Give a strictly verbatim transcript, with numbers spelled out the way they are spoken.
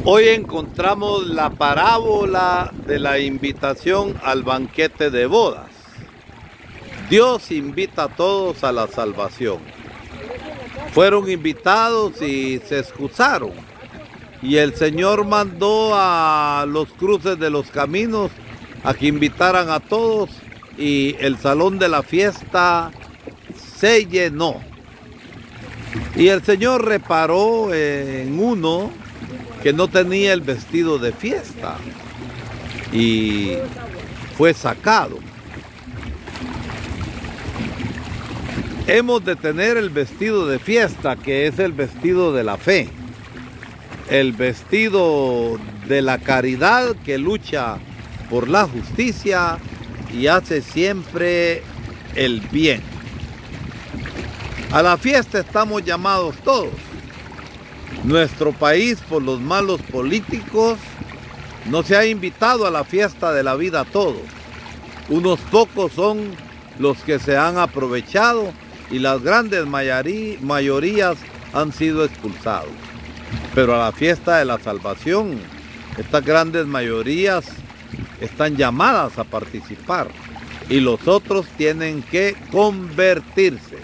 Hoy encontramos la parábola de la invitación al banquete de bodas. Dios invita a todos a la salvación. Fueron invitados y se excusaron. Y el Señor mandó a los cruces de los caminos a que invitaran a todos y el salón de la fiesta se llenó. Y el Señor reparó en uno que no tenía el vestido de fiesta y fue sacado. Hemos de tener el vestido de fiesta, que es el vestido de la fe, el vestido de la caridad que lucha por la justicia y hace siempre el bien. A la fiesta estamos llamados todos. Nuestro país, por los malos políticos, no se ha invitado a la fiesta de la vida a todos. Unos pocos son los que se han aprovechado y las grandes mayorías han sido expulsados. Pero a la fiesta de la salvación, estas grandes mayorías están llamadas a participar y los otros tienen que convertirse.